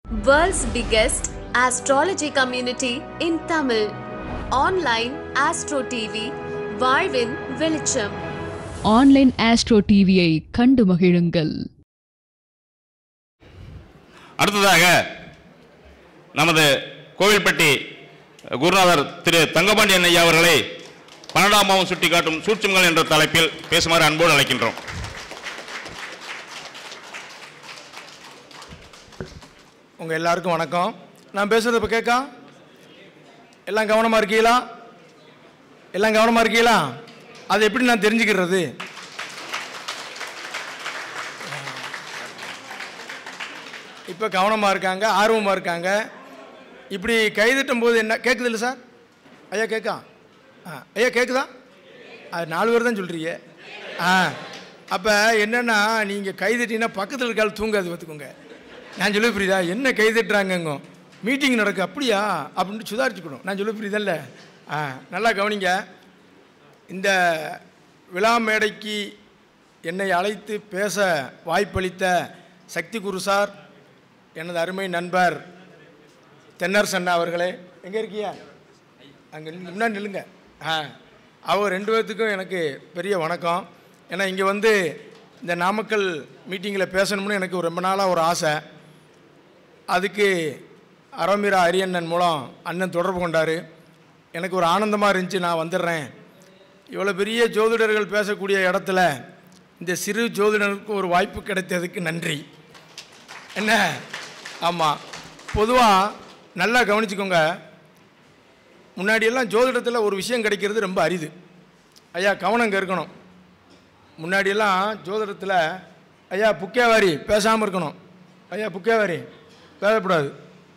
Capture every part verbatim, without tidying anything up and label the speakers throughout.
Speaker 1: World's biggest astrology community in Tamil. Online Astro T V, வாழ்வின் வெளிச்சம்.
Speaker 2: Online astro டிவியை கண்டு மகிழுங்கள்.
Speaker 3: அடுத்ததாக நமது கோவில்பட்டி குருநாதர் திரு தங்கபாண்டியன் ஐயா அவர்களை பன்னெண்டாம் பாவம் சுட்டிக்காட்டும் சூட்சுமங்கள் என்ற தலைப்பில் பேசுமாறு அன்போடு அழைக்கின்றோம்.
Speaker 4: உங்கள் எல்லாருக்கும் வணக்கம். நான் பேசுகிறது இப்போ கேட்கா? எல்லாம் கவனமாக இருக்கீங்களா? எல்லாம் கவனமாக இருக்கீங்களா? அது எப்படி நான் தெரிஞ்சுக்கிறது? இப்போ கவனமாக இருக்காங்க, ஆர்வமாக இருக்காங்க. இப்படி கைதட்டும் போது என்ன கேட்குது இல்லை சார்? ஐயா கேட்கா? ஆ ஐயா கேட்குதா? அது நாலு பேர் தான் சொல்கிறீங்க. ஆ அப்போ என்னென்னா, நீங்கள் கைதட்டிங்கன்னா பக்கத்தில் இருக்கால் தூங்காது பார்த்துக்கோங்க. நான் சொல்ல புரியுதா? என்ன கைதட்டுறாங்கங்க, மீட்டிங் நடக்கு அப்படியா அப்படின்ட்டு சுதாரிச்சுக்கணும். நான் சொல்ல புரியுதல்ல? ஆ நல்லா கவனிங்க. இந்த விழா மேடைக்கு என்னை அழைத்து பேச வாய்ப்பளித்த சக்தி குரு சார், எனது அருமை நண்பர் தென்னரசன் அவர்களே, எங்கே இருக்கியா? அங்கே முன்னாடி நில்லுங்க. ஆ அவர் ரெண்டு பேர்த்துக்கும் எனக்கு பெரிய வணக்கம். ஏன்னா இங்கே வந்து இந்த நாமக்கல் மீட்டிங்கில் பேசணும்னு எனக்கு ரொம்ப நாளாக ஒரு ஆசை. அதுக்கு அரமீரா அரியண்ணன் மூலம் அண்ணன் தொடர்பு கொண்டார். எனக்கு ஒரு ஆனந்தமாக இருந்துச்சு, நான் வந்துடுறேன். இவ்வளோ பெரிய ஜோதிடர்கள் பேசக்கூடிய இடத்துல இந்த சிறு ஜோதிடருக்கு ஒரு வாய்ப்பு கிடைத்ததுக்கு நன்றி. என்ன? ஆமாம், பொதுவாக நல்லா கவனிச்சுக்கோங்க. முன்னாடியெல்லாம் ஜோதிடத்தில் ஒரு விஷயம் கிடைக்கிறது ரொம்ப அரிது. ஐயா கவனம் இங்கே இருக்கணும். முன்னாடியெல்லாம் ஜோதிடத்தில் ஐயா புக்கேவாரி பேசாமல் இருக்கணும். ஐயா புக்கேவாரி பேசக்கூடாது.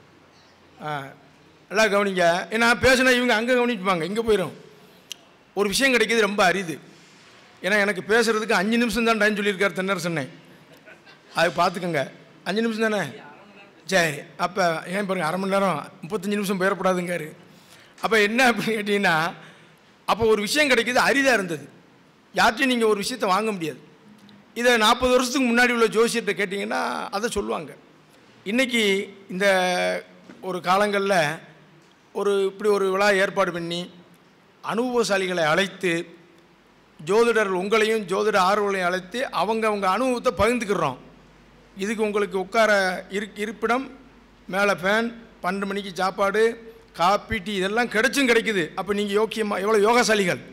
Speaker 4: ஆ நல்லா கவனிங்க. ஏன்னா பேசினா இவங்க அங்கே கவனிப்பாங்க, இங்கே போயிடும். ஒரு விஷயம் கிடைக்கிது ரொம்ப அரிது. ஏன்னா எனக்கு பேசுகிறதுக்கு அஞ்சு நிமிஷம் தான் டைம் சொல்லியிருக்கார் தென்னரசனை. அது பார்த்துக்கோங்க, அஞ்சு நிமிஷம் தானே? சரி, அப்போ ஏன் பாருங்கள், அரை மணி நேரம் முப்பத்தஞ்சு நிமிஷம் போயிடக்கூடாதுங்காரு. அப்போ என்ன அப்படின்னு கேட்டிங்கன்னா, அப்போ ஒரு விஷயம் கிடைக்கிது அரிதாக இருந்தது. யார்ட்டையும் நீங்கள் ஒரு விஷயத்தை வாங்க முடியாது. இதை நாற்பது வருஷத்துக்கு முன்னாடி உள்ள ஜோசியத்தை கேட்டிங்கன்னா அதை சொல்லுவாங்க. இன்றைக்கி இந்த ஒரு காலங்களில் ஒரு இப்படி ஒரு விழா ஏற்பாடு பண்ணி அனுபவசாலிகளை அழைத்து, ஜோதிடர்கள் உங்களையும் ஜோதிட ஆர்வங்களையும் அழைத்து அவங்க அவங்க அனுபவத்தை பகிர்ந்துக்கிறோம். இதுக்கு உங்களுக்கு உட்கார இரு இருப்பிடம், மேலே ஃபேன், பன்னெண்டு மணிக்கு சாப்பாடு, காப்பி, டீ இதெல்லாம் கிடைச்சும் கிடைக்குது. அப்போ நீங்கள் யோக்கியமாக எவ்வளோ யோகசாலிகள்.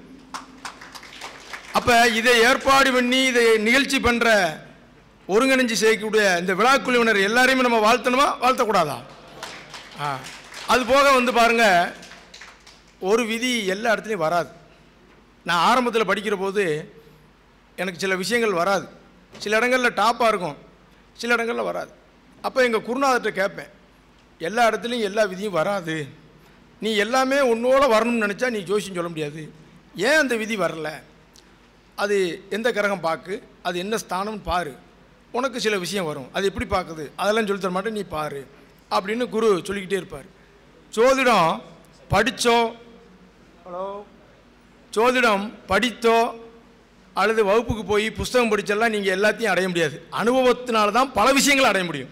Speaker 4: அப்போ இதை ஏற்பாடு பண்ணி இதை நிகழ்ச்சி பண்ணுற ஒருங்கிணைஞ்சு செய்யக்கூடிய இந்த விழாக்குழுவினர் எல்லாரையுமே நம்ம வாழ்த்தணுமா வாழ்த்தக்கூடாதா? ஆ அது போக வந்து பாருங்கள், ஒரு விதி எல்லா இடத்துலையும் வராது. நான் ஆரம்பத்தில் படிக்கிற போது எனக்கு சில விஷயங்கள் வராது. சில இடங்களில் டாப்பாக இருக்கும், சில இடங்களில் வராது. அப்போ எங்கள் குருநாதர்கிட்ட கேட்பேன், எல்லா இடத்துலையும் எல்லா விதியும் வராது, நீ எல்லாமே உன்னோட வரணும்னு நினச்சா நீ ஜோசியம் சொல்ல முடியாது. ஏன் அந்த விதி வரல? அது எந்த கிரகம் பார்க்கு, அது என்ன ஸ்தானம்னு பாரு, உனக்கு சில விஷயம் வரும். அது எப்படி பார்க்குது அதெல்லாம் சொல்லி தர மாட்டேன், நீ பாரு அப்படின்னு குரு சொல்லிக்கிட்டே இருப்பார். ஜோதிடம் படித்தோ ஹலோ ஜோதிடம் படித்தோ அல்லது வகுப்புக்கு போய் புஸ்தகம் படித்தெல்லாம் நீங்கள் எல்லாத்தையும் அடைய முடியாது. அனுபவத்தினால தான் பல விஷயங்களை அடைய முடியும்.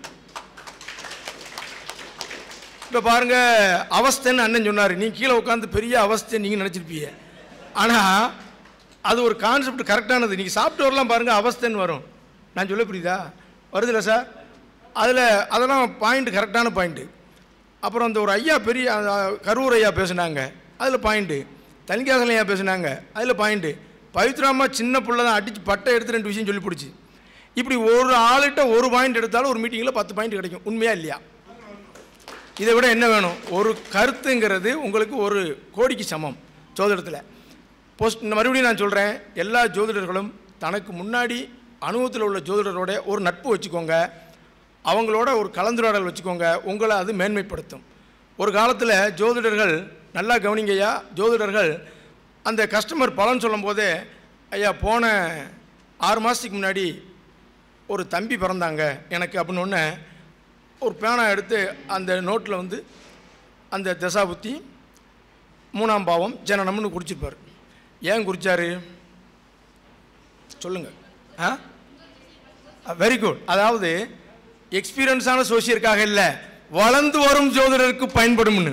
Speaker 4: இப்போ பாருங்கள், அவஸ்தைன்னு அண்ணன் சொன்னார். நீங்கள் கீழே உட்காந்து பெரிய அவஸ்தை நீங்கள் நினச்சிருப்பீங்க. ஆனால் அது ஒரு கான்செப்ட் கரெக்டானது. நீங்கள் சாப்பிட்டு வரலாம் பாருங்கள், அவஸ்தைன்னு வரும். நான் சொல்ல புரியுதா? வருதில்ல சார்? அதில் அதெல்லாம் பாயிண்ட்டு கரெக்டான பாயிண்ட்டு. அப்புறம் அந்த ஒரு ஐயா பெரிய கரூர் ஐயா பேசுனாங்க, அதில் பாயிண்ட்டு. தனிக்காசல் ஐயா பேசுனாங்க, அதில் பாயிண்ட்டு. பவித்ராமா சின்ன பிள்ளை தான் அடித்து பட்டை எடுத்து ரெண்டு விஷயம் சொல்லி பிடிச்சி. இப்படி ஒரு ஆளுகிட்ட ஒரு பாயிண்ட் எடுத்தாலும் ஒரு மீட்டிங்கில் பத்து பாயிண்ட் கிடைக்கும். உண்மையா இல்லையா? இதை விட என்ன வேணும்? ஒரு கருத்துங்கிறது உங்களுக்கு ஒரு கோடிக்கு சமம் ஜோதிடத்தில். போஸ்ட் மறுபடியும் நான் சொல்கிறேன், எல்லா ஜோதிடர்களும் தனக்கு முன்னாடி அனுபவத்தில் உள்ள ஜோதிடரோட ஒரு நட்பு வச்சுக்கோங்க, அவங்களோட ஒரு கலந்துரையாடல் வச்சுக்கோங்க. உங்களை அது மேன்மைப்படுத்தும். ஒரு காலத்தில் ஜோதிடர்கள் நல்லா கவனிங்கய்யா, ஜோதிடர்கள் அந்த கஸ்டமர் பலன் சொல்லும் போதே, ஐயா போன ஆறு மாதத்துக்கு முன்னாடி ஒரு தம்பி பிறந்தாங்க எனக்கு அப்படின்னு ஒன்று ஒரு பேனா எடுத்து அந்த நோட்டில் வந்து அந்த தசாபுத்தி மூணாம் பாவம் ஜனனம்னு குறிச்சிருப்பார். ஏன் குறித்தார் சொல்லுங்கள்? ஆ வெரி குட். அதாவது எக்ஸ்பீரியன்ஸான சோசியருக்காக இல்லை, வளர்ந்து வரும் ஜோதிடருக்கு பயன்படும்னு.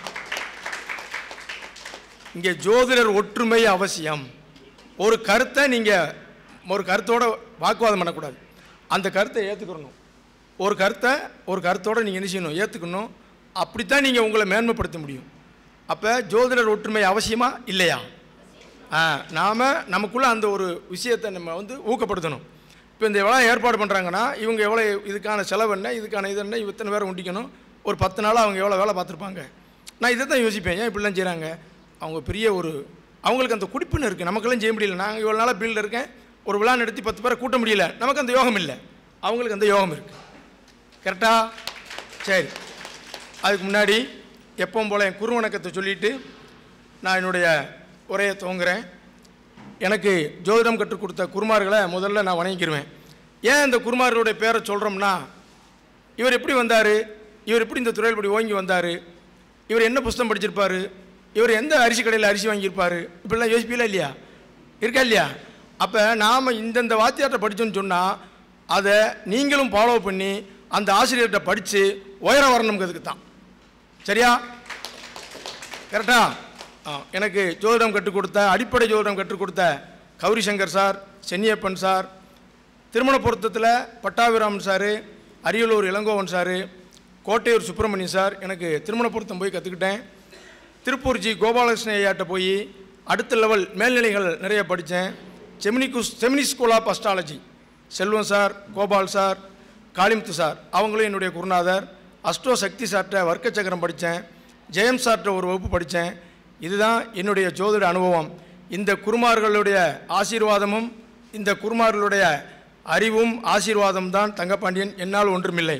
Speaker 4: இங்கே ஜோதிடர் ஒற்றுமை அவசியம். ஒரு கருத்தை நீங்கள் ஒரு கருத்தோட வாக்குவாதம் பண்ணக்கூடாது, அந்த கருத்தை ஏற்றுக்கணும். ஒரு கருத்தை ஒரு கருத்தோடு நீங்கள் என்ன செய்யணும், ஏற்றுக்கணும். அப்படித்தான் நீங்கள் உங்களை மேன்மைப்படுத்த முடியும். அப்போ ஜோதிடர் ஒற்றுமை அவசியமா இல்லையா? நாம் நமக்குள்ளே அந்த ஒரு விஷயத்தை நம்ம வந்து ஊக்கப்படுத்தணும். இப்போ இந்த எவ்வளோ ஏற்பாடு பண்ணுறாங்கன்னா இவங்க எவ்வளோ இதுக்கான செலவு என்ன, இதுக்கான இது என்ன, இத்தனை பேரை உண்டிக்கணும், ஒரு பத்து நாளாக அவங்க எவ்வளோ வேலை பார்த்துருப்பாங்க. நான் இதை தான் யோசிப்பேன், ஏன் இப்படிலாம் செய்கிறாங்க? அவங்க பெரிய ஒரு அவங்களுக்கு அந்த குடிப்புன்னு இருக்குது, நமக்கெல்லாம் செய்ய முடியல. நாங்கள் இவ்வளோ நாளாக ஃபீல்டில் இருக்கேன், ஒரு விழா நடத்தி பத்து பேரை கூட்ட முடியல, நமக்கு அந்த யோகம் இல்லை, அவங்களுக்கு அந்த யோகம் இருக்குது. கரெக்டாக? சரி, அதுக்கு முன்னாடி எப்பவும் போல் என் குருவணக்கத்தை சொல்லிவிட்டு நான் என்னுடைய உரையை துவங்குறேன். எனக்கு ஜோதிடம் கற்றுக் கொடுத்த குருமார்களை முதல்ல நான் வணங்கிக்கிருவேன். ஏன் இந்த குருமார்களுடைய பேரை சொல்கிறோம்னா, இவர் எப்படி வந்தார், இவர் எப்படி இந்த துறையில் இப்படி ஓங்கி வந்தார், இவர் என்ன புஸ்தகம் படிச்சிருப்பார், இவர் எந்த அரிசி கடையில் அரிசி வாங்கியிருப்பார், இப்படிலாம் யோசிப்பீங்களா இல்லையா? இருக்கா இல்லையா? அப்போ நாம் இந்தந்த வாத்தியார்கிட்ட படித்தோன்னு சொன்னால் அதை நீங்களும் ஃபாலோ பண்ணி அந்த ஆசிரியர்கிட்ட படித்து உயர வரணுங்கிறதுக்கு தான். சரியா? கரெக்டா? எனக்கு ஜோதிடம் கற்றுக் கொடுத்த, அடிப்படை ஜோதிடம் கற்றுக் கொடுத்த கௌரி சங்கர் சார், சென்னியப்பன் சார், திருமண பொருத்தத்தில் Pattabiraman sir, Ariyalur Ilangovan sir, Kottaiyur Subramaniam sir, எனக்கு திருமண பொருத்தம் போய் கற்றுக்கிட்டேன். திருப்பூர் ஜி கோபாலகிருஷ்ண ஐயாட்ட போய் அடுத்த லெவல் மேல்நிலைகள் நிறைய படித்தேன். செமினி குஸ் செமினி school of astrology Selvam sir, Gopal sir, Kalimuthu sir, அவங்களும் என்னுடைய குருநாதர். அஸ்ட்ரோ சக்தி சார்கிட்ட வர்க்க சக்கரம் படித்தேன். ஜெயம் சார்கிட்ட ஒரு வகுப்பு படித்தேன். இதுதான் என்னுடைய ஜோதிட அனுபவம். இந்த குருமார்களுடைய ஆசீர்வாதமும் இந்த குருமார்களுடைய அறிவும் ஆசீர்வாதம் தான் தங்கப்பாண்டியன், என்னால் ஒன்றுமில்லை.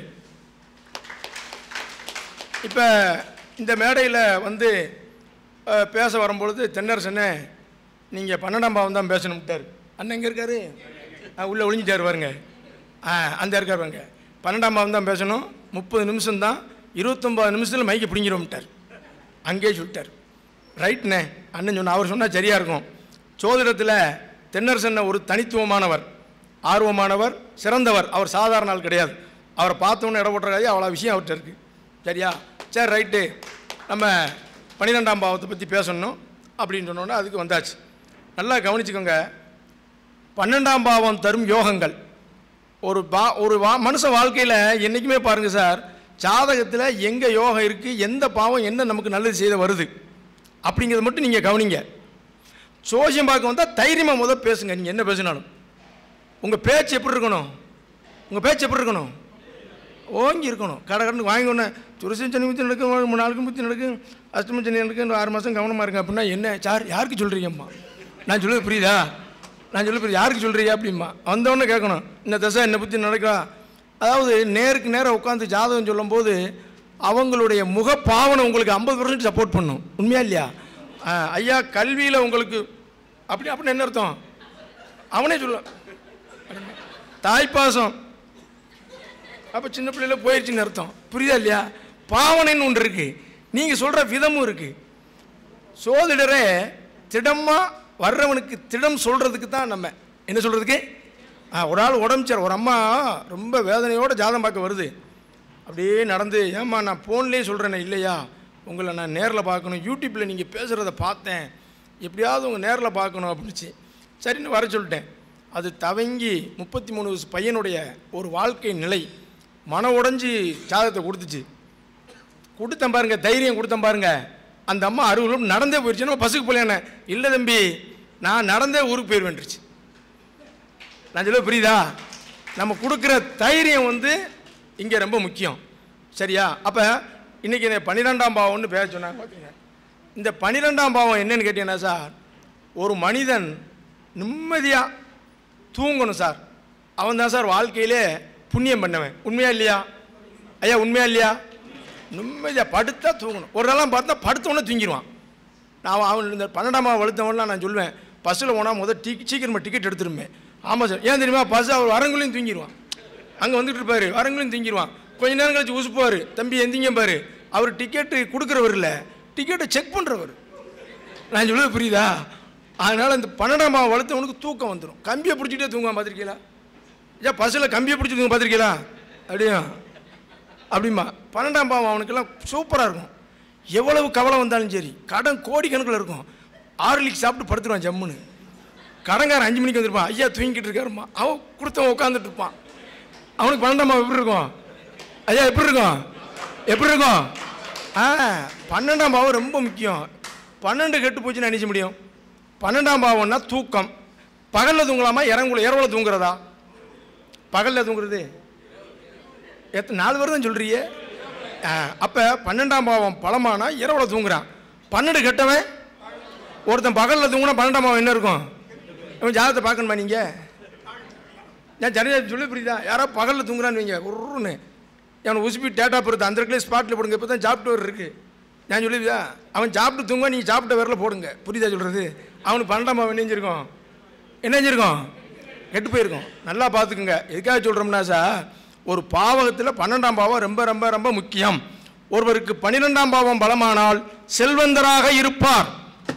Speaker 4: இப்போ இந்த மேடையில் வந்து பேச வரும்பொழுது தென்னரசனே நீங்கள் பன்னெண்டாம் பாவம் தான் பேசணும்ட்டார். அண்ணன் எங்கே இருக்காரு? உள்ளே ஒழிஞ்சிட்டார் பாருங்க. ஆ அந்த இருக்கார் பாருங்க. பன்னெண்டாம் பாவம் தான் பேசணும், முப்பது நிமிஷம்தான், இருபத்தொம்பது நிமிஷத்தில் மைக்கு பிடிங்கிறோம்ட்டார். அங்கேயே சொல்லிட்டார். ரைட்ண்ணே அண்ணன் சொன்ன அவர் சொன்னால் சரியாக இருக்கும். ஜோதிடத்தில் தென்னரசன் ஒரு தனித்துவமானவர், ஆர்வமானவர், சிறந்தவர். அவர் சாதாரண ஆள் கிடையாது. அவரை பார்த்தோன்னு இட போட்டுறாது, அவ்வளோ விஷயம் அவர்கிட்ட இருக்குது. சரியா? சரி ரைட்டு, நம்ம பன்னிரெண்டாம் பாவத்தை பற்றி பேசணும் அப்படின்னு சொன்னோன்னா அதுக்கு வந்தாச்சு. நல்லா கவனிச்சுக்கோங்க. பன்னெண்டாம் பாவம் தரும் யோகங்கள் ஒரு பா ஒரு வா மனுஷ வாழ்க்கையில் என்றைக்குமே பாருங்கள் சார், ஜாதகத்தில் எங்கே யோகம் இருக்குது, எந்த பாவம் என்ன நமக்கு நல்லது செய்த வருது அப்படிங்கிறத மட்டும் நீங்கள் கவனிங்க. சோசியம் பார்க்க வந்தால் தைரியமாக முதல் பேசுங்க. நீங்கள் என்ன பேசினாலும் உங்கள் பேச்சு எப்படி இருக்கணும், உங்கள் பேச்சு எப்படி இருக்கணும், ஓங்கி இருக்கணும். கடை கடனுக்கு வாங்கி ஒன்று சுரசன் சனி பற்றி நடக்கும், மூணு நாளுக்கு பற்றி நடக்கும், அஷ்டம சனி நடக்கும், ஆறு மாதம் கவனமாக இருங்க அப்படின்னா என்ன சார் யாருக்கு சொல்கிறீங்கம்மா? நான் சொல்லுவது புரியுதா? நான் சொல்ல புரியுது, யாருக்கு சொல்கிறீங்க அப்படிம்மா? வந்தவொடனே கேட்கணும், இந்த தசை என்னை பற்றி நடக்கா. அதாவது நேருக்கு நேரம் உட்காந்து ஜாதகம் சொல்லும்போது அவங்களுடைய முக பாவனை உங்களுக்கு ஐம்பது பர்சன்ட் சப்போர்ட் பண்ணும். உண்மையா இல்லையா? ஐயா கல்வியில் உங்களுக்கு அப்படி அப்படின்னு என்ன அர்த்தம்? அவனே சொல்ல தாய்ப்பாசம், அப்போ சின்ன பிள்ளைல போயிடுச்சுன்னு அர்த்தம். புரியுதா இல்லையா? பாவனைன்னு ஒன்று இருக்குது, நீங்கள் சொல்கிற விதமும் இருக்குது. சோதிடரே திடமாக வர்றவனுக்கு திடம் சொல்கிறதுக்கு தான். நம்ம என்ன சொல்கிறதுக்கு? ஒரு ஆள் உடம்பு சரி, ஒரு அம்மா ரொம்ப வேதனையோடு ஜாதகம் பார்க்க வருது. அப்படியே நடந்து, ஏம்மா நான் ஃபோன்லேயே சொல்கிறேனே இல்லையா, உங்களை நான் நேரில் பார்க்கணும், யூடியூப்பில் நீங்கள் பேசுகிறத பார்த்தேன், எப்படியாவது உங்கள் நேரில் பார்க்கணும் அப்படின்னுச்சு. சரின்னு வர சொல்லிட்டேன். அது தவங்கி முப்பத்தி மூணு வயசு பையனுடைய ஒரு வாழ்க்கை நிலை மன உடஞ்சி ஜாதகத்தை கொடுத்துச்சு. கொடுத்தேன் பாருங்க, தைரியம் கொடுத்தேன் பாருங்க. அந்த அம்மா அறுபது நடந்தே போயிடுச்சு. நம்ம பஸ்ஸுக்கு போகலையானே, இல்லை தம்பி நான் நடந்தே ஊருக்கு போயிடுவேன்ருச்சு. நான் சொல்ல புரியுதா? நம்ம கொடுக்குற தைரியம் வந்து இங்கே ரொம்ப முக்கியம். சரியா? அப்போ இன்றைக்கி இந்த பன்னிரெண்டாம் பாவம்னு பேச சொன்னாங்க. பார்த்தீங்க, இந்த பன்னிரெண்டாம் பாவம் என்னன்னு கேட்டீங்கன்னா சார், ஒரு மனிதன் நிம்மதியாக தூங்கணும் சார், அவன் தான் சார் வாழ்க்கையிலே புண்ணியம் பண்ணவன். உண்மையா இல்லையா ஐயா? உண்மையா இல்லையா? நிம்மதியாக படுத்தா தூங்கணும். ஒரு நாளாக பார்த்தா படுத்தவொடனே தூங்கிடுவான். நான் அவன் இந்த பன்னெண்டாம் பாவம் வளர்த்தவன்லாம் நான் சொல்லுவேன், பஸ்ஸில் போனால் முதல் டி சீக்கிரமாக டிக்கெட் எடுத்துருமே. ஆமாம் சார். ஏன் தெரியுமா? பஸ் அவர் வரங்குலையும் தூங்கிடுவான். அங்கே வந்துட்டு இருப்பார், வரங்குலையும் தூங்கிடுவான். கொஞ்ச நேரம் கழிச்சு உசுப்பார், தம்பி எந்திங்க பாரு. அவர் டிக்கெட்டு கொடுக்குறவர் இல்லை, டிக்கெட்டை செக் பண்ணுறவர். நான் சொல்லுவது புரியுதா? அதனால் இந்த பன்னெண்டாம் பாவம் வளர்த்தவனுக்கு தூக்கம் வந்துடும். கம்பியை பிடிச்சிட்டே தூங்குவான். பார்த்துருக்கீங்களா? ஏன் பஸ்ஸில் கம்பியை பிடிச்சி தூங்க பார்த்துருக்கீங்களா? அப்படியா? அப்படிமா. பன்னெண்டாம் பாவம் அவனுக்கெல்லாம் சூப்பராக இருக்கும். எவ்வளவு கவலை வந்தாலும் சரி, கடன் கோடிக்கணக்கில் இருக்கும், ஆர்லிக் சாப்பிட்டு படுத்துருவான் ஜம்முன்னு. கடன்காரன் அஞ்சு மணிக்கு வந்துருப்பான், ஐயா தூங்கிட்டு இருக்காருமா, அவன் கொடுத்தவன் உட்காந்துட்டு இருப்பான். அவனுக்கு பன்னெண்டாம் பாவம் எப்படி இருக்கும் ஐயா? எப்படி இருக்கும் எப்படி இருக்கும் ஆ பன்னெண்டாம் பாவம் ரொம்ப முக்கியம். பன்னெண்டு கெட்டு போச்சுன்னு நினைச்ச முடியும். பன்னெண்டாம் பாவம்னா தூக்கம். பகலில் தூங்கலாமா, இறங்குல இரவுல தூங்குறதா? பகலில் தூங்குறது எத்தனை நாலு பேர் தான் சொல்கிறியே. அப்போ பன்னெண்டாம் பாவம் பலமானா இரவுல தூங்குறான். பன்னெண்டு கெட்டவன் ஒருத்தன் பகலில் தூங்குனா பன்னெண்டாம் பாவம் என்ன இருக்கும்? அவன் ஜாதகத்தை பார்க்கணுமா நீங்கள்? நான் சரியா சொல்லி புரியுதா? யாரோ பகலில் தூங்குறான்னு வைங்க, உருன்னு அவனை உசுப்பி டேட்டா பொறுத்து அந்த இடத்துல ஸ்பாட்டில் போடுங்க. இப்போ தான் சாப்பிட்டு வர இருக்குது. நான் சொல்லுவியா, அவன் சாப்பிட்டு தூங்க, நீங்கள் சாப்பிட்ட வரல போடுங்க. புரியுதா சொல்கிறது? அவனுக்கு பன்னெண்டாம் பாவம் என்ன செஞ்சிருக்கோம்? என்ன செஞ்சிருக்கோம்? கெட்டு போயிருக்கோம். நல்லா பார்த்துக்குங்க. எதுக்காக சொல்கிறோம்னா சார், ஒரு பாவகத்தில் பன்னெண்டாம் பாவம் ரொம்ப ரொம்ப ரொம்ப முக்கியம். ஒருவருக்கு பன்னிரெண்டாம் பாவம் பலமானால் செல்வந்தராக இருப்பார்.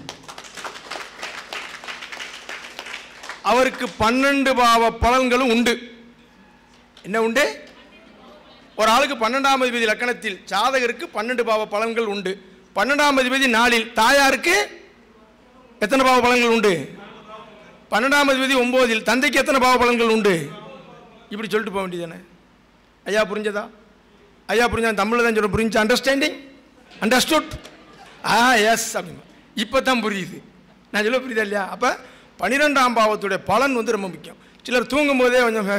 Speaker 4: அவருக்கு பன்னெண்டு பாவ பலன்களும் உண்டு. என்ன உண்டு? ஒரு ஆளுக்கு பன்னெண்டாம் அதிபதி லக்கணத்தில் ஜாதகருக்கு பன்னெண்டு பாவ பலன்கள் உண்டு. பன்னெண்டாம் அதிபதி நாளில் தாயாருக்கு எத்தனை பாவ பலன்கள் உண்டு? பன்னெண்டாம் அதிபதி ஒன்பதில் தந்தைக்கு எத்தனை பாவ பலன்கள் உண்டு? இப்படி சொல்லிட்டு போக வேண்டியதானே. ஐயா புரிஞ்சதா? ஐயா புரிஞ்சா தமிழில் தான் சொல்ல புரிஞ்சு. அண்டர்ஸ்டாண்டிங் அண்டர்ஸ்டுட் ஆ எஸ் அப்படிமா. இப்போ தான் புரியுது. நான் சொல்ல புரியுதா இல்லையா? அப்போ பன்னிரெண்டாம் பாவத்துடைய பலன் வந்து ரொம்ப முக்கியம். சிலர் தூங்கும் போதே கொஞ்சம்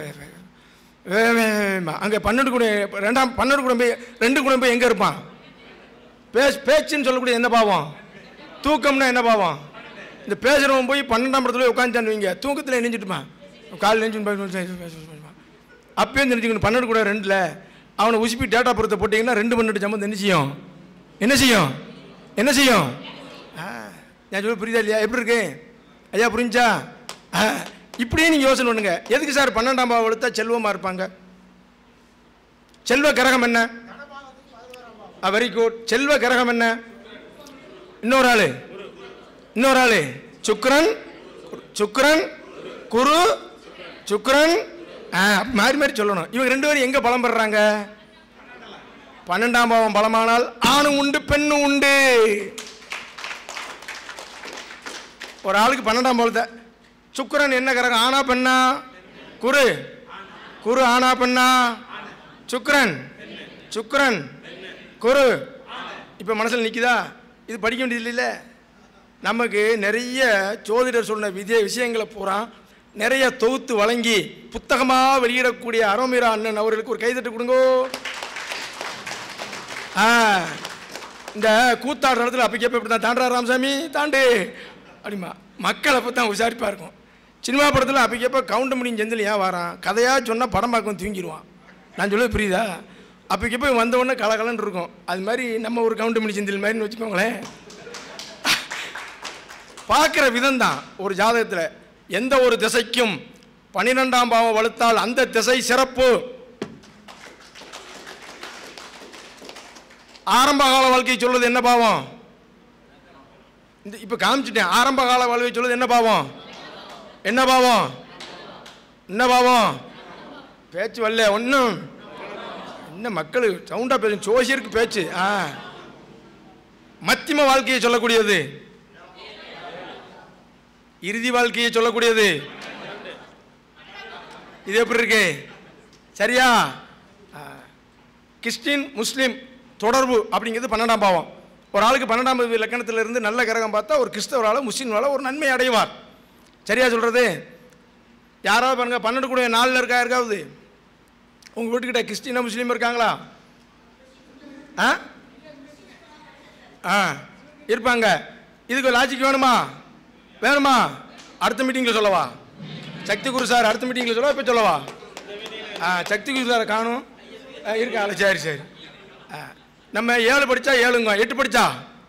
Speaker 4: அங்கே பன்னெண்டு கூட ரெண்டாம் பன்னெண்டு கூட போய் ரெண்டு கூட போய் எங்கே இருப்பான்? பேச்சு பேச்சுன்னு சொல்லக்கூடிய என்ன பாவம்? தூக்கம்னா என்ன பாவம்? இந்த பேசுகிறவன் போய் பன்னெண்டாம் இடத்துல உட்காந்துச்சான்னு வைங்க, தூக்கத்தில் நெஞ்சிட்டுப்பான். காலையில் நெஞ்சு அப்பயே தெரிஞ்சுக்கணும். பன்னெண்டு கூட ரெண்டில் அவனை உசுப்பி டேட்டா பொறுத்த போட்டிங்கன்னா ரெண்டு பன்னெண்டு சம்பந்தம் என்ன செய்யும்? என்ன செய்யும்? என்ன செய்யும்? ஆ நான் சொல்ல புரியுதா இல்லையா? எப்படி இருக்கு ஐயா? புரிஞ்சா? ஆ இப்படியே நீங்கள் யோசனை பண்ணுங்க. எதுக்கு சார் பன்னெண்டாம் பாவம் எடுத்தா செல்வமாக இருப்பாங்க? செல்வ கிரகம் என்ன? Very good. செல்வ கிரகம் என்ன? இன்னொரு ஆளு இன்னொரு ஆளு சுக்கிரன் சுக்கிரன் குரு சுக்கிரன் மாறி மாறி சொல்லணும். இவங்க ரெண்டு பேரும் எங்கே பலம் பெறாங்க? பன்னெண்டாம் பாவம் பலமானால் ஆணும் உண்டு பெண்ணும் உண்டு. ஒரு ஆளுக்கு பன்னெண்டாம் பாவத்தை சுக்கிரன் என்ன கிரகம்? ஆனா பெண்ணா? குரு குரு ஆனா பெண்ணா? சுக்கிரன் சுக்கிரன் குரு. இப்போ மனசில் நிற்குதா? இது படிக்க வேண்டியது இல்லை. நமக்கு நிறைய ஜோதிடர் சொன்ன விதிய விஷயங்களை பூரா நிறைய தொகுத்து வழங்கி புத்தகமாக வெளியிடக்கூடிய அரோமீரா அண்ணன் அவர்களுக்கு ஒரு கைதட்டு கொடுங்கோ. ஆ இந்த கூத்தாடுற இடத்துல அப்போ கேட்ப இப்படி தான் தாண்டா ராமசாமி தாண்டு அப்படிமா. மக்கள் அப்போ தான் விசாரிப்பாக இருக்கும். சினிமா படத்தில் அப்போ கேட்ப கவுண்ட் பண்ணி செந்தில் ஏன் வரான்? கதையாக சொன்னால் படம் பார்க்க தூங்கிடுவான். நான் சொல்லுவது புரியுதா? அப்போ கேட்ப வந்தவுடனே கலகலன்னு இருக்கும். அது மாதிரி நம்ம ஒரு கவுண்ட் பண்ணி செந்தில் மாதிரின்னு வச்சுக்கோங்களேன். பார்க்குற விதம் தான். ஒரு ஜாதகத்தில் எந்த ஒரு திசைக்கும் பன்னிரெண்டாம் பாவம் வலுத்தால் அந்த திசை சிறப்பு. ஆரம்ப கால வாழ்க்கை சொல்வது என்ன பாவம்? இந்த இப்போ காமிச்சிட்டேன். ஆரம்ப கால வாழ்க்கை சொல்வது என்ன பாவம்? என்ன பாவம்? என்ன பாவம்? பேச்சு வரல ஒன்றும். என்ன மக்கள் சவுண்டாக பேசும். சோசியருக்கு பேச்சு. ஆ மத்தியம வாழ்க்கையை சொல்லக்கூடியது. இறுதி வாழ்க்கையை சொல்லக்கூடியது. இது எப்படி இருக்கு? சரியா? கிறிஸ்டின் முஸ்லீம் தொடர்பு அப்படிங்கிறது பன்னெண்டாம் பாவம். ஒரு ஆளுக்கு பன்னெண்டாம் லக்கணத்தில் இருந்து நல்ல கிரகம் பார்த்தா ஒரு கிறிஸ்தவரால் முஸ்லீம்வால் ஒரு நன்மை அடைவார். சரியா சொல்கிறது? யாராவது பாருங்க பன்னெண்டு கூட நாலில் இருக்கா? இருக்காவது உங்கள் வீட்டுக்கிட்ட கிறிஸ்டினா முஸ்லீம் இருக்காங்களா? ஆ ஆ இருப்பாங்க. இதுக்கு லாஜிக் வேணுமா? வேணுமா? அடுத்த மீட்டிங்கில் சொல்லவா? சக்தி குரு சார் அடுத்த மீட்டிங்கில் சொல்லவா? இப்போ சொல்லவா? ஆ சக்தி குரு சாரை காணும் இருக்காங்களா? சரி சரி. ஆ நம்ம ஏழு படித்தா ஏழுங்க, எட்டு படித்தா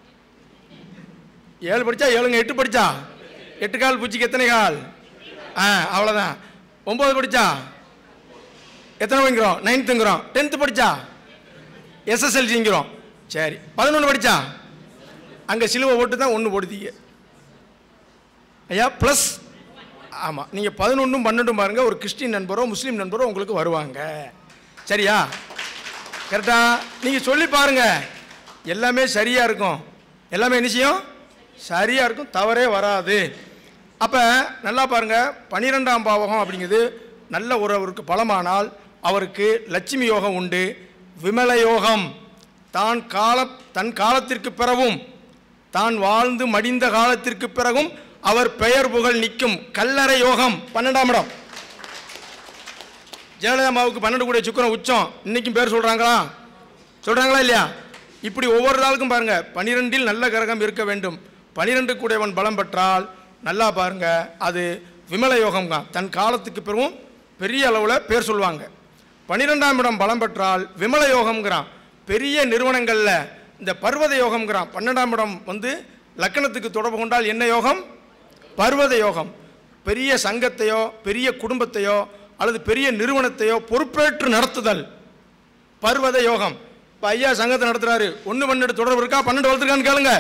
Speaker 4: ஏழு படித்தா ஏழுங்க, எட்டு படித்தா எட்டு கால் பூச்சிக்கு எத்தனை கால்? ஆ அவ்வளோதான். ஒம்பது படித்தா எத்தனை வாங்கிறோம்? நைன்த்துங்கிறோம். டென்த்து படித்தா எஸ்எஸ்எல்சிங்கிறோம். சரி. பதினொன்று படித்தா அங்கே சிலுவை ஓட்டு தான் ஒன்று போடுதீங்க ஐயா ப்ளஸ். ஆமாம், நீங்கள் பதினொன்றும் பன்னெண்டும் பாருங்கள். ஒரு கிறிஸ்டின் நண்பரோ முஸ்லீம் நண்பரோ உங்களுக்கு வருவாங்க. சரியா? கரெக்டா? நீங்கள் சொல்லி பாருங்க, எல்லாமே சரியாக இருக்கும். எல்லாமே நிச்சயம் சரியாக இருக்கும், தவறே வராது. அப்போ நல்லா பாருங்க, பன்னிரெண்டாம் பாவகம் அப்படிங்கிறது நல்ல ஒருவருக்கு பலமானால் அவருக்கு லட்சுமி யோகம் உண்டு, விமல யோகம், தான் கால தன் காலத்திற்கு பிறகும் தான் வாழ்ந்து மடிந்த காலத்திற்கு பிறகும் அவர் பெயர் புகழ் நிற்கும் கல்லறை யோகம். பன்னெண்டாம் இடம் ஜெயலலிதாமாவுக்கு பன்னெண்டு கூடிய சுக்கிரன் உச்சம், இன்னைக்கும் பேர் சொல்றாங்களா? சொல்றாங்களா இல்லையா? இப்படி ஒவ்வொரு நாளுக்கும் பாருங்க, பனிரெண்டில் நல்ல கிரகம் இருக்க வேண்டும். பனிரெண்டு கூடியவன் பலம் பெற்றால் நல்லா பாருங்க, அது விமல யோகம் தான். தன் காலத்துக்கு பிறகும் பெரிய அளவில் பேர் சொல்லுவாங்க. பனிரெண்டாம் இடம் பலம் பெற்றால் விமல யோகம்ங்கிறான். பெரிய நிறுவனங்களில் இந்த பர்வத யோகம்ங்கிறான். பன்னெண்டாம் இடம் வந்து லக்கணத்துக்கு தொடர்பு கொண்டால் என்ன யோகம்? பர்வத யோகம். பெரிய சங்கத்தையோ பெரிய குடும்பத்தையோ அல்லது பெரிய நிறுவனத்தையோ பொறுப்பேற்று நடத்துதல் பர்வத யோகம். இப்போ ஐயா சங்கத்தை நடத்துறாரு, ஒன்று பன்னெண்டு தொடர்பு இருக்கா? பன்னெண்டு வளர்த்துருக்கான்னு கேளுங்க.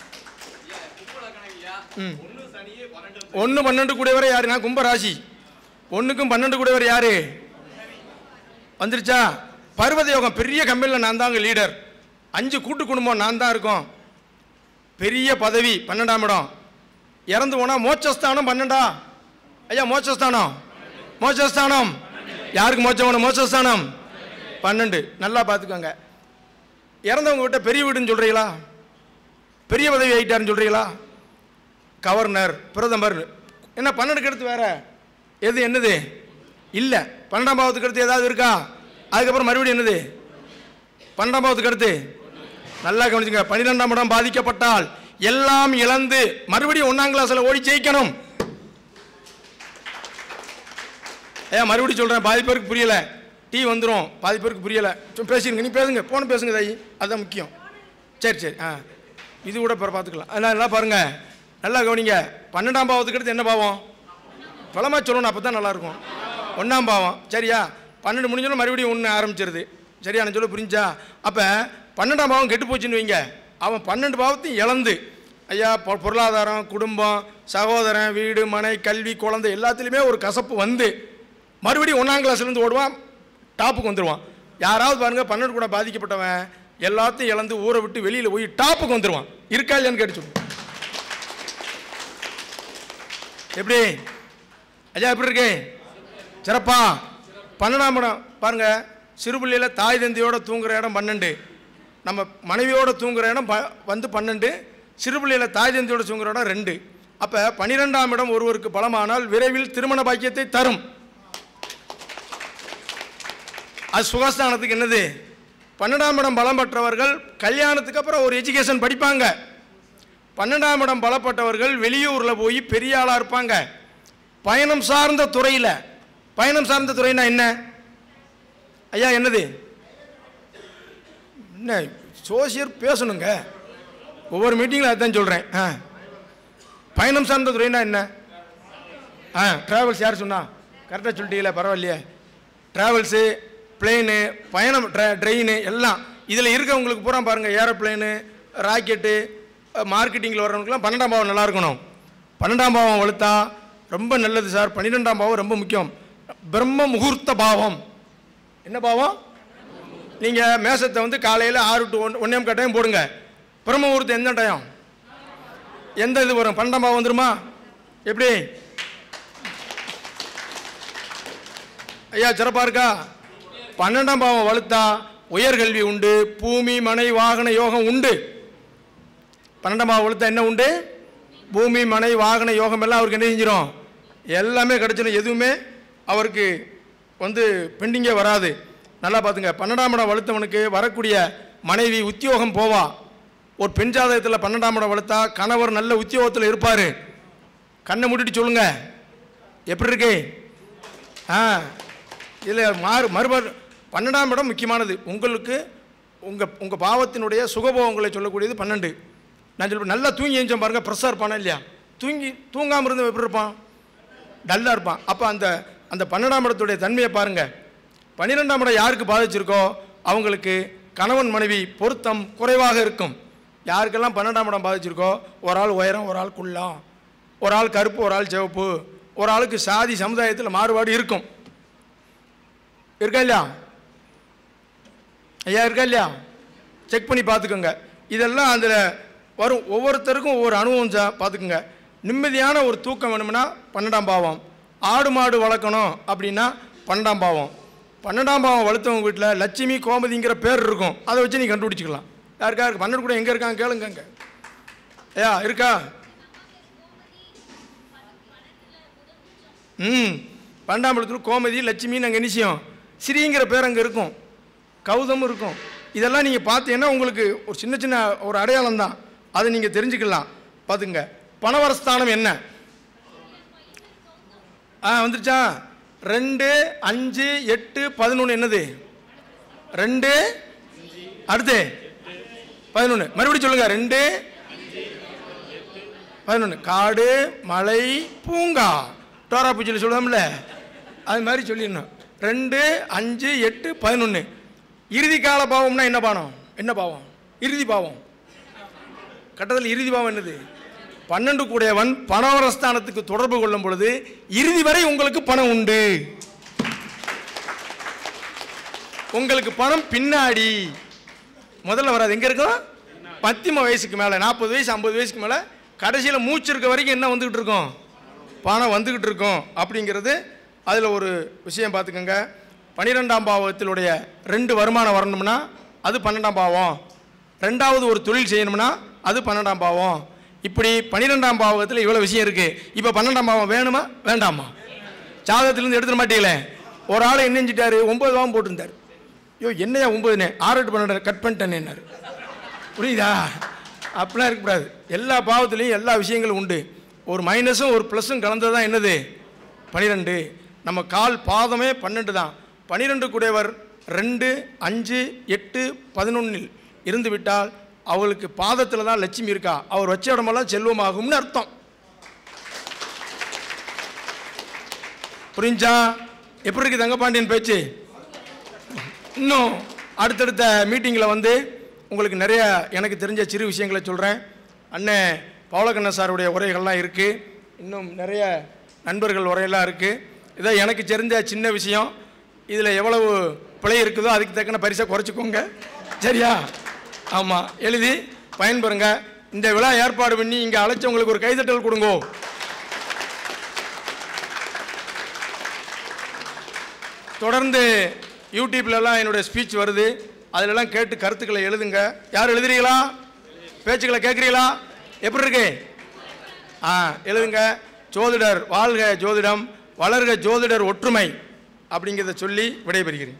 Speaker 4: ம் ஒன்று பன்னெண்டு கூடியவரை யாரு? நான் கும்பராசி. ஒன்றுக்கும் பன்னெண்டு கூடியவர் யாரு? வந்துருச்சா? பர்வத யோகம். பெரிய கம்பெனியில் நான் தாங்க லீடர், அஞ்சு கூட்டு குடும்பம் நான் தான் இருக்கோம், பெரிய பதவி. பன்னெண்டாம் இடம் இறந்து போனால் மோட்சஸ்தானம் பன்னெண்டா? ஐயா மோட்சஸ்தானம், மோட்சஸ்தானம் யாருக்கு மோட்சம் வேணும்? மோட்சஸ்தானம் பன்னெண்டு. நல்லா பார்த்துக்கோங்க. இறந்தவங்க விட்ட பெரிய வீடுன்னு சொல்கிறீங்களா? பெரிய பதவி ஆகிட்டாருன்னு சொல்கிறீங்களா? கவர்னர், பிரதமர், என்ன பன்னெண்டுக்கு அடுத்து வேற எது என்னது இல்லை? பன்னெண்டாம் பாவத்துக்கு அடுத்து ஏதாவது இருக்கா? அதுக்கப்புறம் மறுபடியும் என்னது? பன்னெண்டாம் பாவத்துக்கு அடுத்து நல்லா கவனிச்சுங்க. பன்னிரெண்டாம் இடம் பாதிக்கப்பட்டால் எல்லாம் இழந்து மறுபடியும் ஒன்னாம் கிளாஸில் ஓடி ஜெயிக்கணும். ஏன் மறுபடியும் சொல்கிறேன், பாதி பேருக்கு புரியலை, டீ வந்துடும், பாதி பேருக்கு புரியலை. பேசிடுங்க, நீ பேசுங்க, போன பேசுங்க தாயி, அதுதான் முக்கியம். சரி சரி ஆ இது கூட பிற பார்த்துக்கலாம். அதனால் நல்லா பாருங்கள், நல்லா கவனிங்க. பன்னெண்டாம் பாவத்துக்கு அடுத்து என்ன பாவம்? பலமாக சொல்லணும், அப்போ தான் நல்லாயிருக்கும். ஒன்றாம் பாவம். சரியா? பன்னெண்டு முடிஞ்சாலும் மறுபடியும் ஒன்று ஆரம்பிச்சிருது. சரியா? நான் சொல்ல புரிஞ்சா? அப்போ பன்னெண்டாம் பாவம் கெட்டு போச்சுன்னு வைங்க, அவன் பன்னெண்டு பாவத்தையும் இழந்து ஐயா பொருளாதாரம், குடும்பம், சகோதரன், வீடு, மனை, கல்வி, குழந்தை எல்லாத்துலேயுமே ஒரு கசப்பு வந்து மறுபடியும் ஒன்றாம் கிளாஸ்லேருந்து ஓடுவான், டாப்புக்கு வந்துடுவான். யாராவது பாருங்கள், பன்னெண்டு கூட பாதிக்கப்பட்டவன் எல்லாத்தையும் இழந்து ஊரை விட்டு வெளியில் போய் டாப்புக்கு வந்துடுவான். இருக்கா இல்லையான்னு கேட்டு சொல்லு. எப்படி ஐயா எப்படி இருக்கு? சிறப்பா? பன்னெண்டாம் இடம் பாருங்க, சிறுபிள்ளையில் தாய் தந்தையோட தூங்குற இடம் பன்னெண்டு, நம்ம மனைவியோட தூங்குற இடம் ப வந்து பன்னெண்டு, சிறுபிள்ளையில் தாய் தந்தையோட தூங்குற இடம் ரெண்டு. அப்போ பன்னிரெண்டாம் இடம் ஒருவருக்கு பலமானால் விரைவில் திருமண பாக்கியத்தை தரும். அது சுகஸ்தானத்துக்கு என்னது? பன்னெண்டாம் இடம் பலம் பெற்றவர்கள் கல்யாணத்துக்கு அப்புறம் ஒரு எஜுகேஷன் படிப்பாங்க. பன்னெண்டாம் இடம் பலப்பட்டவர்கள் வெளியூரில் போய் பெரிய ஆளாக இருப்பாங்க. பயணம் சார்ந்த துறையில், பயணம் சார்ந்த துறைனா என்ன ஐயா? என்னது? என்ன சோசியர் பேசணுங்க, ஒவ்வொரு மீட்டிங்கில் அதுதான் சொல்கிறேன். ஆ பயணம் சார்ந்த துறைனா என்ன? ஆ ட்ராவல்ஸ். யார் சொன்னா? கரெக்டாக சொல்லிட்டீங்களே, பரவாயில்லையே. ட்ராவல்ஸு, பிளெயினு, பயணம், ட்ர ட்ரெயின் எல்லாம் இதில் இருக்கவங்களுக்கு பூரா பாருங்கள், ஏரோப்ளைனு, ராக்கெட்டு, மார்க்கெட்டிங்கில் வர்றவங்களுக்குலாம் பன்னெண்டாம் பாவம் நல்லா இருக்கணும். பன்னெண்டாம் பாவம் வலுத்தா ரொம்ப நல்லது சார். பன்னிரெண்டாம் பாவம் ரொம்ப முக்கியம். பிரம்ம முகூர்த்த பாவம். என்ன பாவம்? நீங்கள் மேசத்தை வந்து காலையில் ஆறு டு ஒன் ஒன்றே முக்கால் டைம் போடுங்க. பிரம்ம முகூர்த்தம் எந்த டைம், எந்த இது வரும்? பன்னெண்டாம் பாவம் வந்துருமா? எப்படி ஐயா சிறப்பாக இருக்கா? பன்னெண்டாம் பாவம் வலுத்தா உயர்கல்வி உண்டு, பூமி மனை வாகன யோகம் உண்டு. பன்னெண்டாம் பாவம் வலுத்தா என்ன உண்டு? பூமி மனை வாகன யோகம் எல்லாம் அவருக்கு என்ன செஞ்சிடும்? எல்லாமே கிடைச்சிடும். எதுவுமே அவருக்கு வந்து பெண்டிங்கே வராது. நல்லா பார்த்துங்க. பன்னெண்டாம் இடம் வலுத்தவனுக்கு வரக்கூடிய மனைவி உத்தியோகம் போவா. ஒரு பெண் ஜாதகத்தில் பன்னெண்டாம் இடம் வலுத்தா கணவர் நல்ல உத்தியோகத்தில் இருப்பார். கண்ணை மூடிட்டு சொல்லுங்க, எப்படி இருக்கு? ஆ இதில் மாறு மறுப பன்னெண்டாம் இடம் முக்கியமானது. உங்களுக்கு உங்கள் உங்கள் பாவத்தினுடைய சுகபோகங்களை சொல்லக்கூடியது பன்னெண்டு. நான் சொல்லுவேன், நல்லா தூங்கி எழுந்தோம் பாருங்கள், ஃப்ரெஷ்ஷாக இருப்பானா இல்லையா? தூங்கி தூங்காமல் இருந்து எப்படி இருப்பான்? டல்லாக இருப்பான். அப்போ அந்த அந்த பன்னெண்டாம் இடத்துடைய தன்மையை பாருங்கள். பன்னிரெண்டாம் இடம் யாருக்கு பாதிச்சிருக்கோ அவங்களுக்கு கணவன் மனைவி பொருத்தம் குறைவாக இருக்கும். யாருக்கெல்லாம் பன்னெண்டாம் இடம் பாதிச்சிருக்கோ, ஒரு ஆள் உயரம், ஒரு ஆள் குள்ளம், ஒரு ஆள் கருப்பு, ஒரு ஆள் சிவப்பு, ஒரு ஆளுக்கு சாதி சமுதாயத்தில் மாறுபாடு இருக்கும். இருக்கா இல்லையா? ஐயா இருக்கா இல்லையா? செக் பண்ணி பார்த்துக்கோங்க. இதெல்லாம் அதில் வரும். ஒவ்வொருத்தருக்கும் ஒவ்வொரு அனுபவம் பார்த்துக்குங்க. நிம்மதியான ஒரு தூக்கம் வேணும்னா பன்னெண்டாம் பாவம். ஆடு மாடு வளர்க்கணும் அப்படின்னா பன்னெண்டாம் பாவம். பன்னெண்டாம் பாவம் வளர்த்தவங்க வீட்டில் லட்சுமி கோமதிங்கிற பேர் இருக்கும். அதை வச்சு நீ கண்டுபிடிச்சிக்கலாம். யாருக்கா இருக்கு? பன்னெண்டு கூட எங்கே இருக்காங்க கேளுங்க. அங்கே ஐயா இருக்கா? ம் பன்னெண்டாம் இடத்துல கோமதி லட்சுமி நாங்கள் நிச்சயம் ஸ்ரீங்கிற பேர் அங்கே இருக்கும். கௌதமும் இருக்கும். இதெல்லாம் நீங்கள் பார்த்தீங்கன்னா உங்களுக்கு ஒரு சின்ன சின்ன ஒரு அடையாளம் தான். அதை நீங்கள் தெரிஞ்சுக்கலாம். பார்த்துங்க. பணவரஸ்தானம் என்ன? ஆ வந்துருச்சா? ரெண்டு அஞ்சு எட்டு பதினொன்று என்னது? ரெண்டு அடுத்து பதினொன்று. மறுபடியும் சொல்லுங்க. ரெண்டு பதினொன்று. காடு மலை பூங்கா டோரா பூச்சியில் சொல்லுவோம்ல, அது மாதிரி சொல்லிடணும். ரெண்டு அஞ்சு எட்டு பதினொன்று. இறுதி கால பாவம்னா என்ன பாவம்? என்ன பாவம்? இறுதி பாவம். கட்டத்தில் இறுதி பாவம் என்னது? பன்னெண்டு கூடையவன் பணவரஸ்தானத்துக்கு தொடர்பு கொள்ளும் பொழுது இறுதி வரை உங்களுக்கு பணம் உண்டு. உங்களுக்கு பணம் பின்னாடி முதல்ல வராது. எங்கே இருக்கும்? பத்திம வயசுக்கு மேலே, நாற்பது வயசு ஐம்பது வயசுக்கு மேலே கடைசியில் மூச்சு இருக்க வரைக்கும் என்ன வந்துக்கிட்டு இருக்கும்? பணம் வந்துக்கிட்டு இருக்கும். அப்படிங்கிறது அதில் ஒரு விஷயம் பார்த்துக்கோங்க. பன்னிரெண்டாம் பாவத்தினுடைய ரெண்டு வருமானம் வரணும்னா அது பன்னெண்டாம் பாவம். ரெண்டாவது ஒரு தொழில் செய்யணும்னா அது பன்னெண்டாம் பாவம். இப்படி பன்னிரெண்டாம் பாவத்தில் இவ்வளோ விஷயம் இருக்குது. இப்போ பன்னெண்டாம் பாவம் வேணுமா வேண்டாமா? ஜாதகத்திலேருந்து எடுத்துட மாட்டீங்களே. ஒரு ஆள் என்ன செஞ்சிட்டாரு? ஒம்பது பாவம் போட்டிருந்தார். ஐயோ என்னையா ஒம்பதுனே ஆறு எட்டு பன்னெண்டு கட் பண்ணிட்டேன்னாரு. புரியுதா? அப்படிலாம் இருக்கக்கூடாது. எல்லா பாவத்துலேயும் எல்லா விஷயங்களும் உண்டு. ஒரு மைனஸும் ஒரு ப்ளஸும் கலந்தது தான் என்னது? பன்னிரெண்டு. நம்ம கால் பாதமே பன்னெண்டு தான். பன்னிரெண்டு கூடையவர் ரெண்டு அஞ்சு எட்டு பதினொன்றில் இருந்து விட்டால் அவளுக்கு பாதத்தில் தான் லட்சுமி இருக்கா. அவர் வச்ச இடமெல்லாம் செல்வமாகும்னு அர்த்தம். புரிஞ்சா? எப்படி இருக்கு தங்கபாண்டியன் பேச்சு? இன்னும் அடுத்தடுத்த மீட்டிங்கில் வந்து உங்களுக்கு நிறைய எனக்கு தெரிஞ்ச சிறு விஷயங்களை சொல்கிறேன். அண்ணன் பவளக்கண்ண சாருடைய உரைகள்லாம் இருக்குது. இன்னும் நிறைய நண்பர்கள் உரையெல்லாம் இருக்குது. இதை எனக்கு தெரிஞ்ச சின்ன விஷயம். இதில் எவ்வளவு பிழை இருக்குதோ அதுக்கு தக்கன பரிசை குறைச்சிக்கோங்க. சரியா? ஆமாம், எழுதி பயன்பெறுங்க. இந்த விழா ஏற்பாடு பண்ணி இங்கே அழைச்சவங்களுக்கு ஒரு கைதட்டல் கொடுங்கோ. தொடர்ந்து யூடியூப்லலாம் என்னுடைய ஸ்பீச் வருது. அதிலெல்லாம் கேட்டு கருத்துக்களை எழுதுங்க. யார் எழுதுறீங்களா? பேச்சுக்களை கேட்குறீங்களா? எப்படி இருக்கு? ஆ எழுதுங்க. ஜோதிடர் வாழ்க, ஜோதிடம் வளர்க, ஜோதிடர் ஒற்றுமை அப்படிங்கிறத சொல்லி விடைபெறுகிறேன்.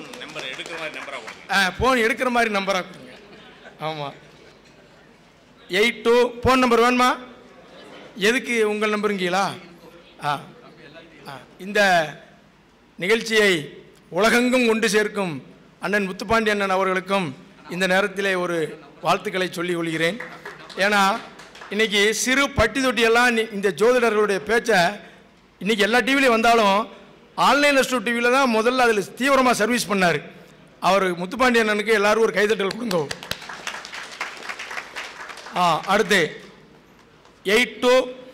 Speaker 4: ஆ ஃபோன் எடுக்கிற மாதிரி நம்பராக கொடுங்க. ஆமாம், எயிட் டூ ஃபோன் நம்பர் வேணுமா? எதுக்கு உங்கள் நம்பருங்களா? ஆ ஆ இந்த நிகழ்ச்சியை உலகெங்கும் கொண்டு சேர்க்கும் அண்ணன் முத்துப்பாண்டி அண்ணன் அவர்களுக்கும் இந்த நேரத்திலே ஒரு வாழ்த்துக்களை சொல்லி கொள்கிறேன். ஏன்னா இன்றைக்கி சிறு பட்டி தொட்டியெல்லாம் இந்த ஜோதிடர்களுடைய பேச்சை இன்றைக்கி எல்லா டிவிலையும் வந்தாலும் ஆன்லைன் அஸ்ட்ரோ டிவியில் தான் முதல்ல அதில் தீவிரமாக சர்வீஸ் பண்ணார். அவர் முத்துப்பாண்டி அண்ணனுக்கு எல்லோரும் ஒரு கைதட்டல் கொடுங்க. ஆ அடுத்து eight two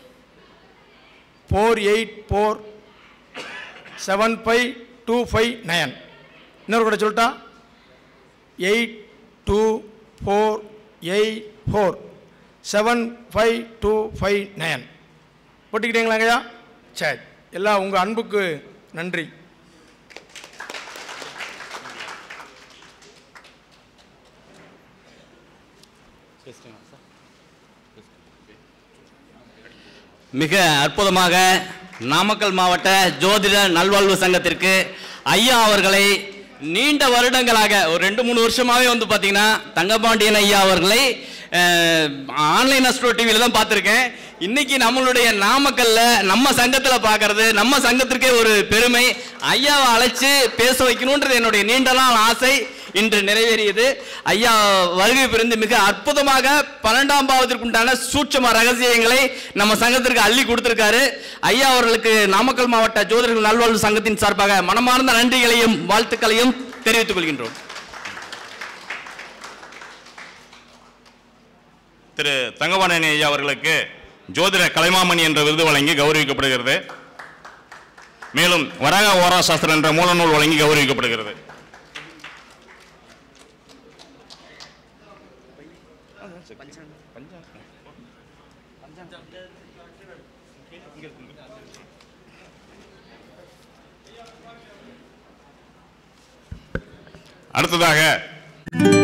Speaker 4: four eight four seven five two five nine. இன்னொரு கூட சொல்லிட்டா? Eight two four eight four seven five two five nine. போட்டுக்கிட்டீங்களாங்கய்யா? சரி, எல்லாம் உங்கள் அன்புக்கு நன்றி.
Speaker 5: மிக அற்புதமாக நாமக்கல் மாவட்ட ஜோதிட நல்வாழ்வு சங்கத்திற்கு ஐயா அவர்களை நீண்ட வருடங்களாக ஒரு ரெண்டு மூணு வருஷமாகவே வந்து பார்த்தீங்கன்னா தங்கபாண்டியன் ஐயா அவர்களை ஆன்லைன் அஸ்ட்ரோ டிவியில் தான் பார்த்துருக்கேன். இன்னைக்கு நம்மளுடைய நாமக்கல்ல நம்ம சங்கத்தில் பார்க்கறது நம்ம சங்கத்திற்கே ஒரு பெருமை. ஐயாவை அழைச்சு பேச வைக்கணுன்றது என்னுடைய நீண்ட நாள் ஆசை இன்று நிறைவேறியது. ஐயா வருகை புரிந்து மிக அற்புதமாக பன்னெண்டாம் பாவத்திற்கு உண்டான சூட்சம ரகசியங்களை நம்ம சங்கத்திற்கு அள்ளி கொடுத்திருக்காரு. ஐயா அவர்களுக்கு நாமக்கல் மாவட்ட ஜோதிடர்கள் நல்வாழ்வு சங்கத்தின் சார்பாக மனமார்ந்த நன்றிகளையும் வாழ்த்துக்களையும் தெரிவித்துக் கொள்கின்றோம்.
Speaker 3: திரு தங்கபாண்டியன் ஐயா அவர்களுக்கு ஜோதிட கலைமாமணி என்ற விருது வழங்கி கௌரவிக்கப்படுகிறது. மேலும் வராக ஓரா சாஸ்திரம் என்ற மூலநூல் வழங்கி கௌரவிக்கப்படுகிறது. அடுத்ததாக